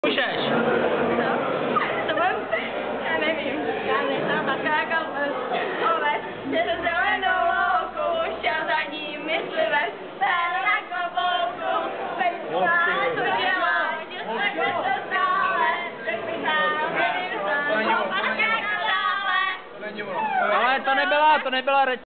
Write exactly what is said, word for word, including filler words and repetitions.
Můžeš. To mám, já nevím, já neznám taká oves, že se zelenou louku, šel za ním myslivec, ten na klobouku, pejská, co dělá, že se to stále, tak mi nám, nevím sám, a jak dále. Ale to nebyla, to nebyla reč.